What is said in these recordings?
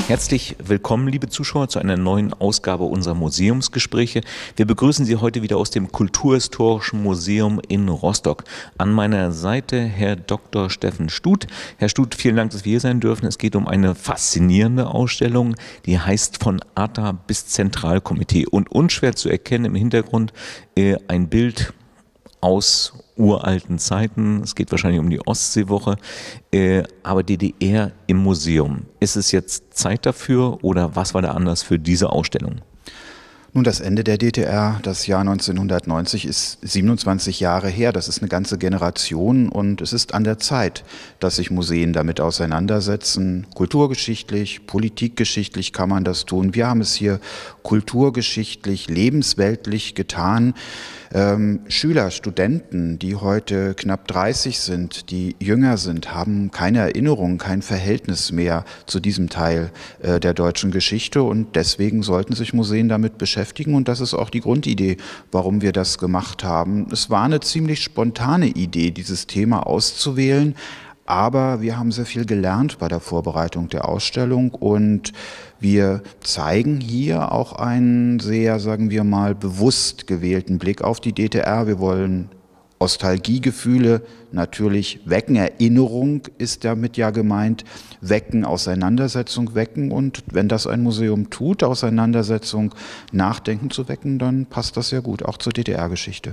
Herzlich willkommen, liebe Zuschauer, zu einer neuen Ausgabe unserer Museumsgespräche. Wir begrüßen Sie heute wieder aus dem Kulturhistorischen Museum in Rostock. An meiner Seite Herr Dr. Steffen Stut. Herr Stut, vielen Dank, dass wir hier sein dürfen. Es geht um eine faszinierende Ausstellung, die heißt Von ATA bis Zentralkomitee. Und unschwer zu erkennen im Hintergrund ein Bild aus uralten Zeiten. Es geht wahrscheinlich um die Ostseewoche, aber DDR im Museum. Ist es jetzt Zeit dafür oder was war der Anlass für diese Ausstellung? Nun, das Ende der DDR, das Jahr 1990, ist 27 Jahre her. Das ist eine ganze Generation und es ist an der Zeit, dass sich Museen damit auseinandersetzen. Kulturgeschichtlich, politikgeschichtlich kann man das tun. Wir haben es hier kulturgeschichtlich, lebensweltlich getan. Schüler, Studenten, die heute knapp 30 sind, die jünger sind, haben keine Erinnerung, kein Verhältnis mehr zu diesem Teil der deutschen Geschichte und deswegen sollten sich Museen damit beschäftigen und das ist auch die Grundidee, warum wir das gemacht haben. Es war eine ziemlich spontane Idee, dieses Thema auszuwählen, aber wir haben sehr viel gelernt bei der Vorbereitung der Ausstellung und wir zeigen hier auch einen sehr, sagen wir mal, bewusst gewählten Blick auf die DDR. Wir wollen Nostalgiegefühle natürlich wecken, Erinnerung ist damit ja gemeint, wecken, Auseinandersetzung wecken und wenn das ein Museum tut, Auseinandersetzung, Nachdenken zu wecken, dann passt das sehr gut, auch zur DDR-Geschichte.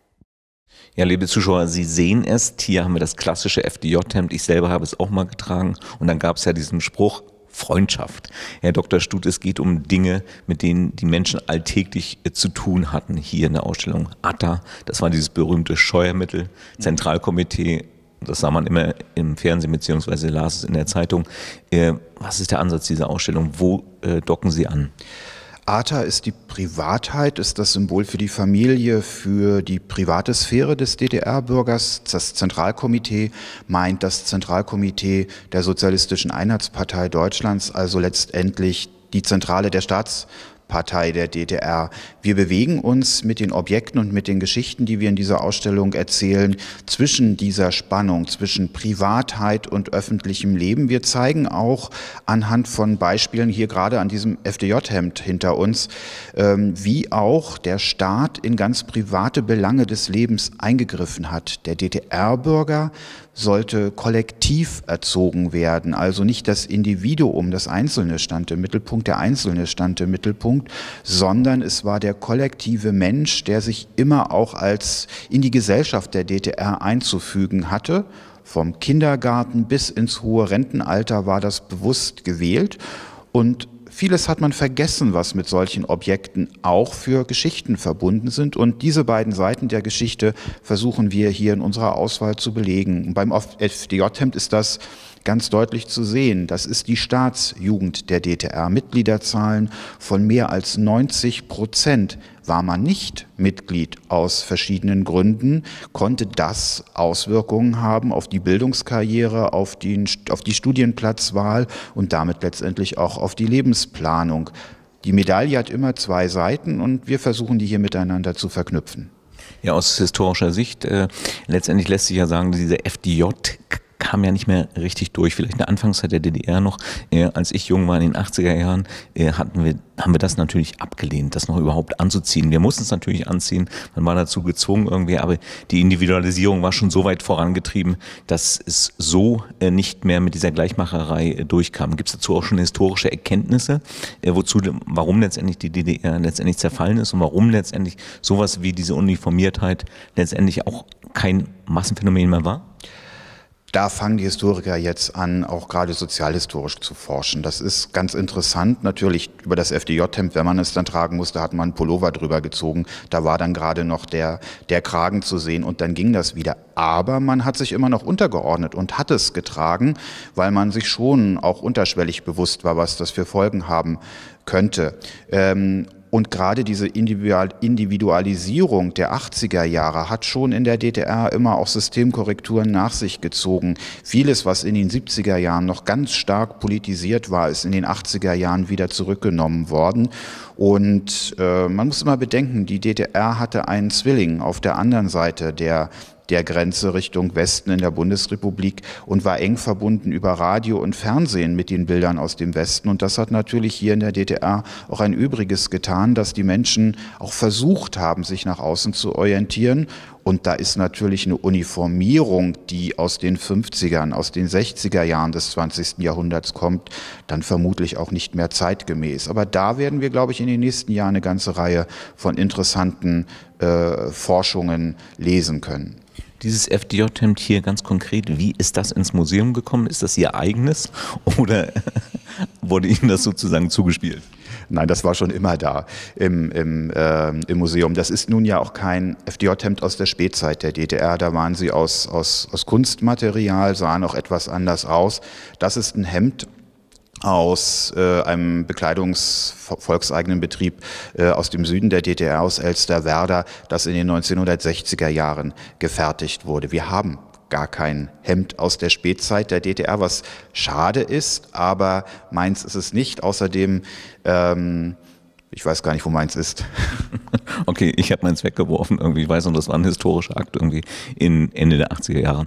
Ja, liebe Zuschauer, Sie sehen es, hier haben wir das klassische FDJ-Hemd, ich selber habe es auch mal getragen und dann gab es ja diesen Spruch, Freundschaft. Herr Dr. Stut, es geht um Dinge, mit denen die Menschen alltäglich zu tun hatten hier in der Ausstellung. ATA, das war dieses berühmte Scheuermittel, Zentralkomitee, das sah man immer im Fernsehen bzw. las es in der Zeitung. Was ist der Ansatz dieser Ausstellung? Wo docken Sie an? ATA ist die Privatheit, ist das Symbol für die Familie, für die private Sphäre des DDR-Bürgers. Das Zentralkomitee meint das Zentralkomitee der Sozialistischen Einheitspartei Deutschlands, also letztendlich die Zentrale der Staatspartei der DDR. Wir bewegen uns mit den Objekten und mit den Geschichten, die wir in dieser Ausstellung erzählen, zwischen dieser Spannung, zwischen Privatheit und öffentlichem Leben. Wir zeigen auch anhand von Beispielen, hier gerade an diesem FDJ-Hemd hinter uns, wie auch der Staat in ganz private Belange des Lebens eingegriffen hat. Der DDR-Bürger sollte kollektiv erzogen werden, also nicht das Individuum, das Einzelne stand im Mittelpunkt, der Einzelne stand im Mittelpunkt, sondern es war der kollektive Mensch, der sich immer auch als in die Gesellschaft der DDR einzufügen hatte. Vom Kindergarten bis ins hohe Rentenalter war das bewusst gewählt und vieles hat man vergessen, was mit solchen Objekten auch für Geschichten verbunden sind. Und diese beiden Seiten der Geschichte versuchen wir hier in unserer Auswahl zu belegen. Und beim FDJ-Hemd ist das ganz deutlich zu sehen. Das ist die Staatsjugend der DDR. Mitgliederzahlen von mehr als 90%. War man nicht Mitglied aus verschiedenen Gründen, konnte das Auswirkungen haben auf die Bildungskarriere, auf die Studienplatzwahl und damit letztendlich auch auf die Lebensplanung. Die Medaille hat immer zwei Seiten und wir versuchen, die hier miteinander zu verknüpfen. Ja, aus historischer Sicht, letztendlich lässt sich ja sagen, diese FDJ kam ja nicht mehr richtig durch. Vielleicht in der Anfangszeit der DDR noch, als ich jung war in den 80er Jahren, haben wir das natürlich abgelehnt, das noch überhaupt anzuziehen. Wir mussten es natürlich anziehen, man war dazu gezwungen irgendwie, aber die Individualisierung war schon so weit vorangetrieben, dass es so nicht mehr mit dieser Gleichmacherei durchkam. Gibt es dazu auch schon historische Erkenntnisse, warum letztendlich die DDR letztendlich zerfallen ist und warum letztendlich sowas wie diese Uniformiertheit letztendlich auch kein Massenphänomen mehr war? Da fangen die Historiker jetzt an, auch gerade sozialhistorisch zu forschen. Das ist ganz interessant. Natürlich über das FDJ-Hemd, wenn man es dann tragen musste, hat man einen Pullover drüber gezogen. Da war dann gerade noch der Kragen zu sehen und dann ging das wieder. Aber man hat sich immer noch untergeordnet und hat es getragen, weil man sich schon auch unterschwellig bewusst war, was das für Folgen haben könnte. Und gerade diese Individualisierung der 80er Jahre hat schon in der DDR immer auch Systemkorrekturen nach sich gezogen. Vieles, was in den 70er Jahren noch ganz stark politisiert war, ist in den 80er Jahren wieder zurückgenommen worden. Und man muss immer bedenken, die DDR hatte einen Zwilling auf der anderen Seite der der Grenze Richtung Westen in der Bundesrepublik und war eng verbunden über Radio und Fernsehen mit den Bildern aus dem Westen. Und das hat natürlich hier in der DDR auch ein Übriges getan, dass die Menschen auch versucht haben, sich nach außen zu orientieren. Und da ist natürlich eine Uniformierung, die aus den 50ern, aus den 60er Jahren des 20. Jahrhunderts kommt, dann vermutlich auch nicht mehr zeitgemäß. Aber da werden wir, glaube ich, in den nächsten Jahren eine ganze Reihe von interessanten Forschungen lesen können. Dieses FDJ-Hemd hier ganz konkret, wie ist das ins Museum gekommen? Ist das Ihr eigenes oder wurde Ihnen das sozusagen zugespielt? Nein, das war schon immer da im Museum. Das ist nun ja auch kein FDJ-Hemd aus der Spätzeit der DDR. Da waren sie aus Kunstmaterial, sahen auch etwas anders aus. Das ist ein Hemd aus einem bekleidungsvolkseigenen Betrieb aus dem Süden der DDR, aus Elsterwerda, das in den 1960er Jahren gefertigt wurde. Wir haben gar kein Hemd aus der Spätzeit der DDR, was schade ist, aber meins ist es nicht. Außerdem, ich weiß gar nicht, wo meins ist. Okay, ich habe meins weggeworfen irgendwie. Ich weiß noch, das war ein historischer Akt irgendwie in Ende der 80er Jahre.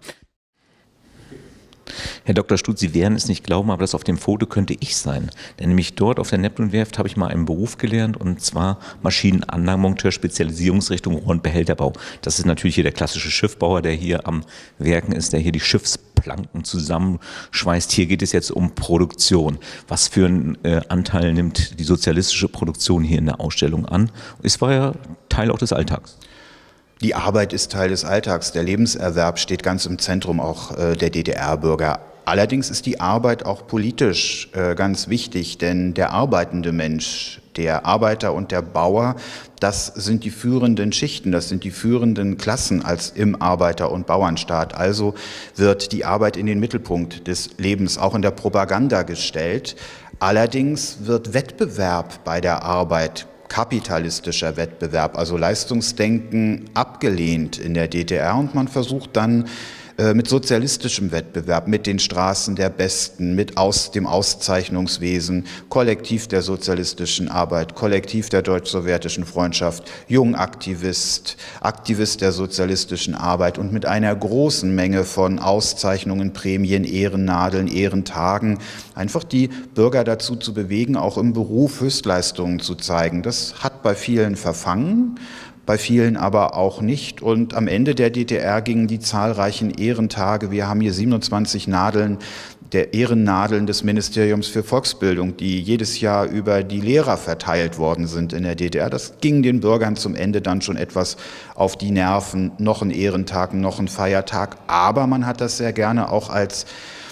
Herr Dr. Stutz, Sie werden es nicht glauben, aber das auf dem Foto könnte ich sein. Denn nämlich dort auf der Neptunwerft habe ich mal einen Beruf gelernt, und zwar Maschinenanlagenmonteur, Spezialisierungsrichtung Rohr- und Behälterbau. Das ist natürlich hier der klassische Schiffbauer, der hier am Werken ist, der hier die Schiffsplanken zusammenschweißt. Hier geht es jetzt um Produktion. Was für einen Anteil nimmt die sozialistische Produktion hier in der Ausstellung an? Es war ja Teil auch des Alltags. Die Arbeit ist Teil des Alltags. Der Lebenserwerb steht ganz im Zentrum auch der DDR-Bürger. Allerdings ist die Arbeit auch politisch ganz wichtig, denn der arbeitende Mensch, der Arbeiter und der Bauer, das sind die führenden Schichten, das sind die führenden Klassen als im Arbeiter- und Bauernstaat. Also wird die Arbeit in den Mittelpunkt des Lebens auch in der Propaganda gestellt. Allerdings wird Wettbewerb bei der Arbeit, kapitalistischer Wettbewerb, also Leistungsdenken, abgelehnt in der DDR, und man versucht dann mit sozialistischem Wettbewerb, mit den Straßen der Besten, mit dem Auszeichnungswesen, Kollektiv der sozialistischen Arbeit, Kollektiv der deutsch-sowjetischen Freundschaft, Jungaktivist, Aktivist der sozialistischen Arbeit und mit einer großen Menge von Auszeichnungen, Prämien, Ehrennadeln, Ehrentagen, einfach die Bürger dazu zu bewegen, auch im Beruf Höchstleistungen zu zeigen. Das hat bei vielen verfangen, bei vielen aber auch nicht. Und am Ende der DDR gingen die zahlreichen Ehrentage. Wir haben hier 27 Nadeln, der Ehrennadeln des Ministeriums für Volksbildung, die jedes Jahr über die Lehrer verteilt worden sind in der DDR. Das ging den Bürgern zum Ende dann schon etwas auf die Nerven. Noch ein Ehrentag, noch ein Feiertag. Aber man hat das sehr gerne auch als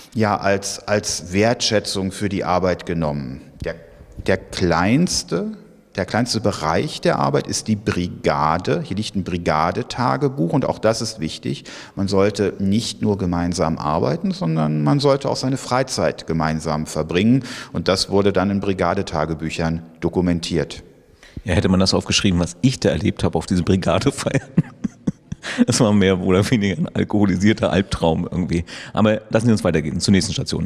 Wertschätzung für die Arbeit genommen. Der kleinste Bereich der Arbeit ist die Brigade. Hier liegt ein Brigadetagebuch, und auch das ist wichtig. Man sollte nicht nur gemeinsam arbeiten, sondern man sollte auch seine Freizeit gemeinsam verbringen. Und das wurde dann in Brigadetagebüchern dokumentiert. Ja, hätte man das aufgeschrieben, was ich da erlebt habe auf diese Brigadefeiern. Das war mehr oder weniger ein alkoholisierter Albtraum irgendwie. Aber lassen Sie uns weitergehen zur nächsten Station.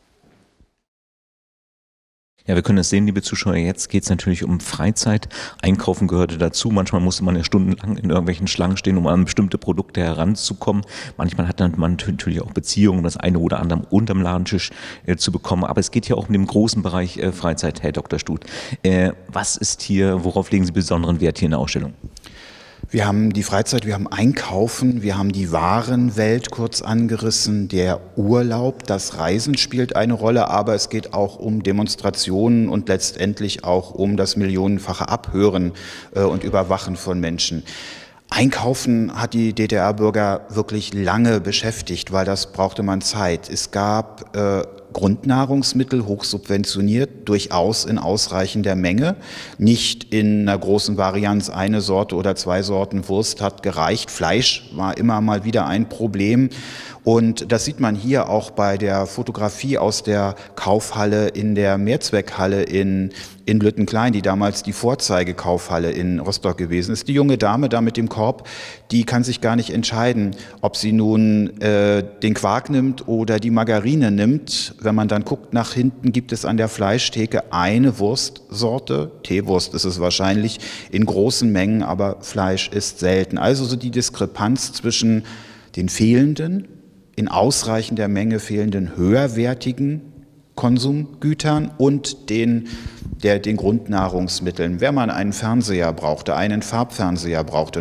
Ja, wir können es sehen, liebe Zuschauer, jetzt geht es natürlich um Freizeit. Einkaufen gehörte dazu. Manchmal musste man ja stundenlang in irgendwelchen Schlangen stehen, um an bestimmte Produkte heranzukommen. Manchmal hat man natürlich auch Beziehungen, das eine oder andere unterm Ladentisch zu bekommen. Aber es geht ja auch um den großen Bereich Freizeit, Herr Dr. Stut. Was ist hier, worauf legen Sie besonderen Wert hier in der Ausstellung? Wir haben die Freizeit, wir haben Einkaufen, wir haben die Warenwelt kurz angerissen, der Urlaub, das Reisen spielt eine Rolle, aber es geht auch um Demonstrationen und letztendlich auch um das millionenfache Abhören und Überwachen von Menschen. Einkaufen hat die DDR-Bürger wirklich lange beschäftigt, weil das brauchte man Zeit. Es gab Grundnahrungsmittel, hochsubventioniert, durchaus in ausreichender Menge, nicht in einer großen Varianz, eine Sorte oder zwei Sorten Wurst hat gereicht. Fleisch war immer mal wieder ein Problem. Und das sieht man hier auch bei der Fotografie aus der Kaufhalle in der Mehrzweckhalle in in Lüttenklein, die damals die Vorzeigekaufhalle in Rostock gewesen ist. Die junge Dame da mit dem Korb, die kann sich gar nicht entscheiden, ob sie nun den Quark nimmt oder die Margarine nimmt. Wenn man dann guckt nach hinten, gibt es an der Fleischtheke eine Wurstsorte. Teewurst ist es wahrscheinlich in großen Mengen, aber Fleisch ist selten. Also so die Diskrepanz zwischen den fehlenden, in ausreichender Menge fehlenden höherwertigen Konsumgütern und den Grundnahrungsmitteln. Wenn man einen Fernseher brauchte, einen Farbfernseher brauchte,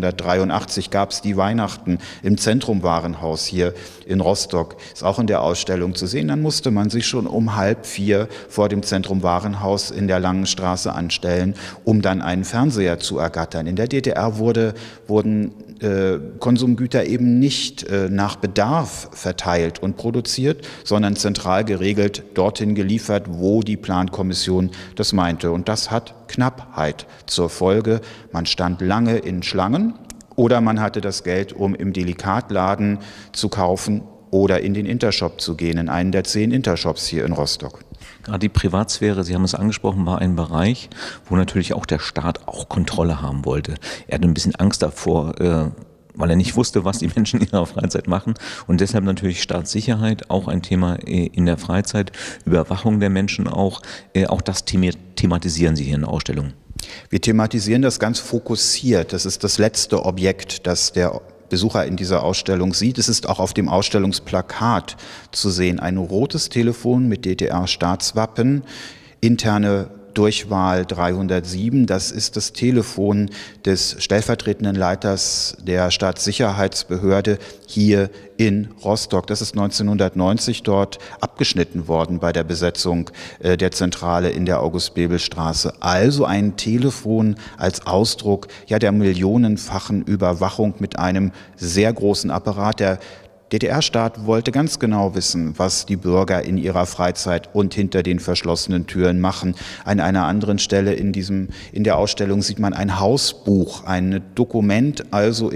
1983 gab es die Weihnachten im Zentrumwarenhaus hier in Rostock, ist auch in der Ausstellung zu sehen, dann musste man sich schon um 3:30 vor dem Zentrumwarenhaus in der Langen Straße anstellen, um dann einen Fernseher zu ergattern. In der DDR wurden Konsumgüter eben nicht nach Bedarf verteilt und produziert, sondern zentral geregelt dorthin geliefert, wo die Plankommission das meinte. Und das hat Knappheit zur Folge. Man stand lange in Schlangen oder man hatte das Geld, um im Delikatladen zu kaufen oder in den Intershop zu gehen, in einen der 10 Intershops hier in Rostock. Gerade die Privatsphäre, Sie haben es angesprochen, war ein Bereich, wo natürlich auch der Staat auch Kontrolle haben wollte. Er hatte ein bisschen Angst davor, weil er nicht wusste, was die Menschen in ihrer Freizeit machen. Und deshalb natürlich Staatssicherheit, auch ein Thema in der Freizeit, Überwachung der Menschen auch. Auch das thematisieren Sie hier in der Ausstellung. Wir thematisieren das ganz fokussiert. Das ist das letzte Objekt, das der Besucher in dieser Ausstellung sieht. Es ist auch auf dem Ausstellungsplakat zu sehen. Ein rotes Telefon mit DDR-Staatswappen, interne Durchwahl 307, das ist das Telefon des stellvertretenden Leiters der Staatssicherheitsbehörde hier in Rostock. Das ist 1990 dort abgeschnitten worden bei der Besetzung der Zentrale in der August-Bebel-Straße. Also ein Telefon als Ausdruck der millionenfachen Überwachung mit einem sehr großen Apparat. Der DDR-Staat wollte ganz genau wissen, was die Bürger in ihrer Freizeit und hinter den verschlossenen Türen machen. An einer anderen Stelle in der Ausstellung sieht man ein Hausbuch, ein Dokument, also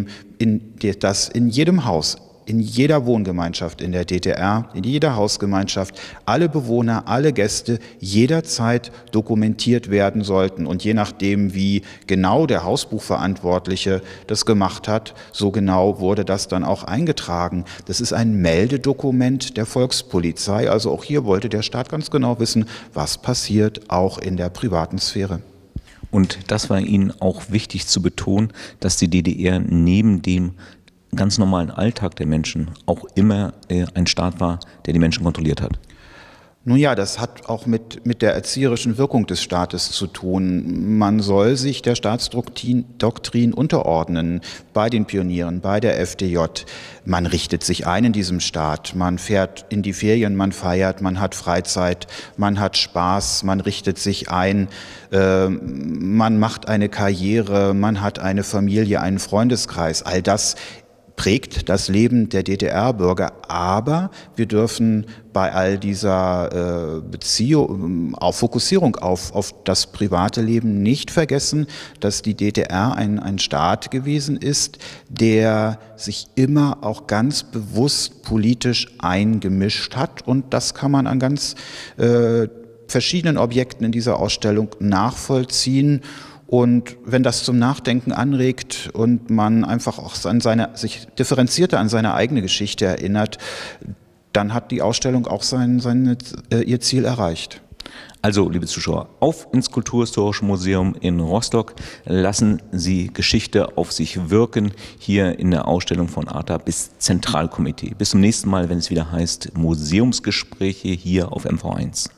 das in jedem Haus, in jeder Wohngemeinschaft in der DDR, in jeder Hausgemeinschaft, alle Bewohner, alle Gäste jederzeit dokumentiert werden sollten. Und je nachdem, wie genau der Hausbuchverantwortliche das gemacht hat, so genau wurde das dann auch eingetragen. Das ist ein Meldedokument der Volkspolizei. Also auch hier wollte der Staat ganz genau wissen, was passiert, auch in der privaten Sphäre. Und das war Ihnen auch wichtig zu betonen, dass die DDR neben dem ganz normalen Alltag der Menschen auch immer ein Staat war, der die Menschen kontrolliert hat. Nun ja, das hat auch mit der erzieherischen Wirkung des Staates zu tun. Man soll sich der Staatsdoktrin unterordnen bei den Pionieren, bei der FDJ. Man richtet sich ein in diesem Staat. Man fährt in die Ferien, man feiert, man hat Freizeit, man hat Spaß, man richtet sich ein, man macht eine Karriere, man hat eine Familie, einen Freundeskreis. All das prägt das Leben der DDR-Bürger, aber wir dürfen bei all dieser Fokussierung auf das private Leben nicht vergessen, dass die DDR ein Staat gewesen ist, der sich immer auch ganz bewusst politisch eingemischt hat, und das kann man an ganz verschiedenen Objekten in dieser Ausstellung nachvollziehen. Und wenn das zum Nachdenken anregt und man einfach auch sich differenzierter an seine eigene Geschichte erinnert, dann hat die Ausstellung auch ihr Ziel erreicht. Also, liebe Zuschauer, auf ins Kulturhistorische Museum in Rostock. Lassen Sie Geschichte auf sich wirken, hier in der Ausstellung von ARTA bis Zentralkomitee. Bis zum nächsten Mal, wenn es wieder heißt Museumsgespräche hier auf MV1.